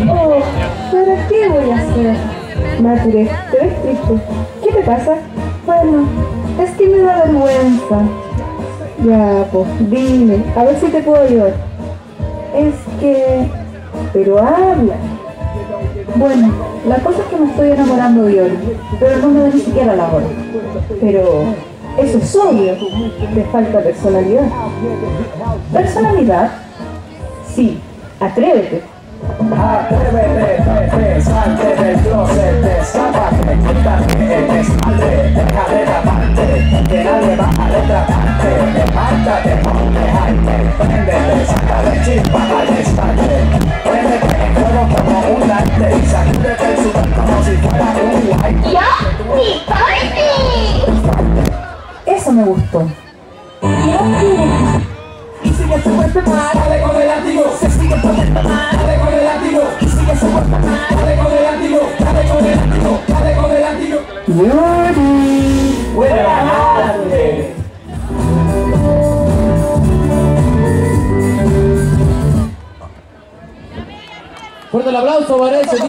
Oh, ¿pero qué voy a hacer? Mature, te ves triste. ¿Qué te pasa? Bueno, es que me da vergüenza. Ya, pues, dime, a ver si te puedo ayudar. Es que... Pero habla. Bueno, la cosa es que me estoy enamorando de Oli, pero no me da ni siquiera la hora. Pero eso es obvio, te falta personalidad. ¿Personalidad? Sí, atrévete. Atrévete, salte del closet, destápate, quítate el esmalte, deja de taparte, que nadie va a retratarte, levántate, ponte aire, préndete, sácale chispa al estante, préndete en fuego como un lante y sacúdete el sudor como si fuera un guay. ¡Ya! ¡Mi party! Eso me gustó. Y sigue su cuerpo mal, dale con el látigo, se sigue su cuerpo mal, dale con el látigo, y sigue su cuerpo mal, dale con el látigo, dale con el látigo, dale con el látigo. ¡Buena tarde! Fuerte el aplauso para ese.